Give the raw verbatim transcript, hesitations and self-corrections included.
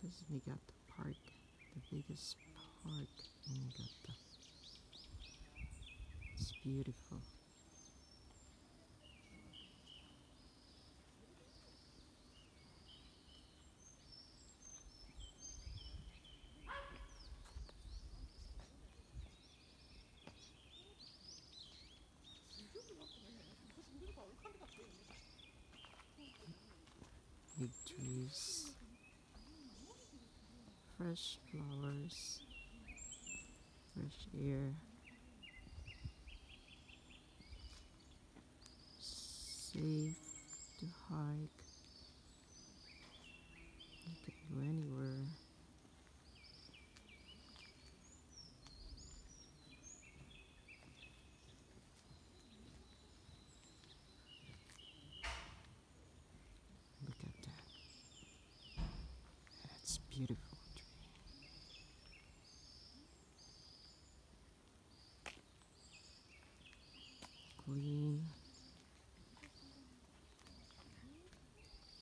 This is Niigata Park, the biggest park in Niigata. It's beautiful. Big trees, fresh flowers, fresh air, safe to hike. You can go anywhere. Look at that. That's beautiful tree. Clean.